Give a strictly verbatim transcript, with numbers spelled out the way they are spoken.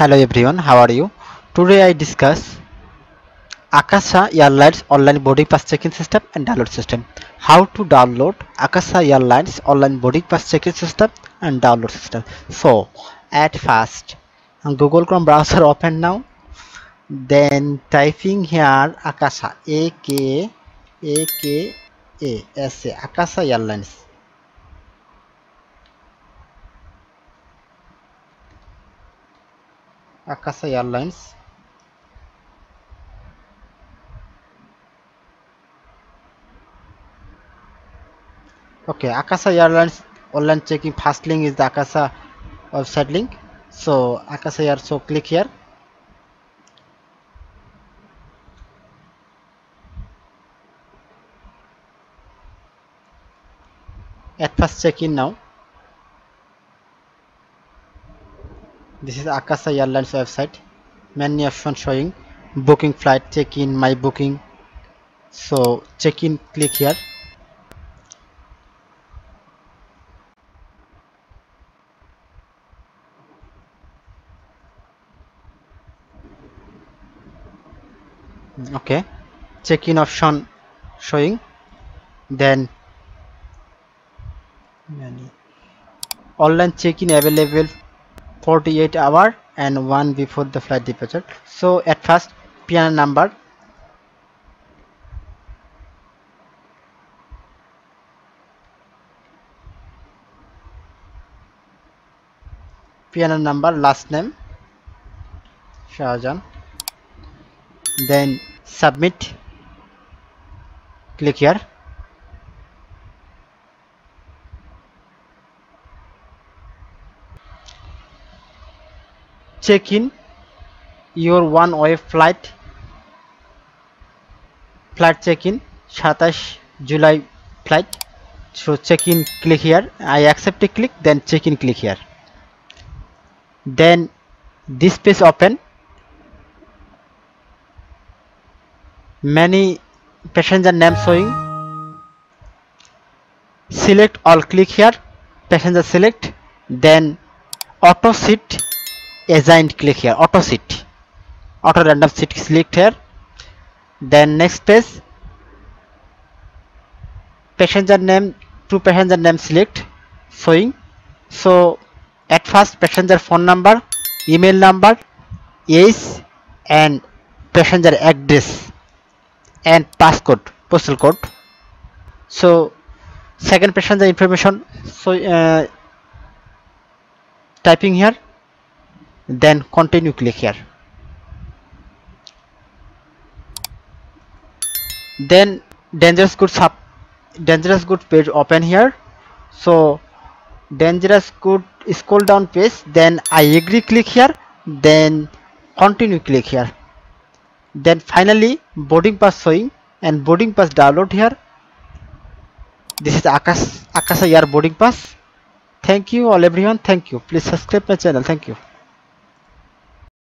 Hello everyone, how are you? Today I discuss Akasa Airlines online boarding pass check-in system and download system. How to download Akasa Airlines online boarding pass check-in system and download system. So at first Google Chrome browser open now. Then typing here Akasa A K A K A S A Akasa Airlines. Akasa Airlines. Okay, Akasa Airlines online checking first link is the Akasa website link. So Akasa Air, so click here. At first check in now. This is Akasa Airlines website. Many options showing booking flight, check in, my booking. So check in, click here. Okay, check in option showing. Then many online check in available forty-eight hour and one before the flight departure. So at first P N R number, P N R number, last name Shahjan. Then submit, click here. Check in your one way flight flight check in twenty-seven July flight. So check in, click here. I accept a click, then check in, click here. Then this page open. Many passenger names showing. Select all, click here. Passenger select. Then auto seat assigned, click here. Auto seat, auto random seat, select here. Then next page, passenger name, two passenger name select showing. So at first passenger phone number, email number, age, and passenger address and passcode, postal code. So second passenger information, so uh, typing here, then continue, click here. Then dangerous goods sub dangerous goods page open here. So dangerous good, scroll down page, then I agree, click here, then continue, click here. Then finally boarding pass showing and boarding pass download here. This is Akas Akasa Air boarding pass. Thank you all everyone. Thank you. Please subscribe my channel. Thank you.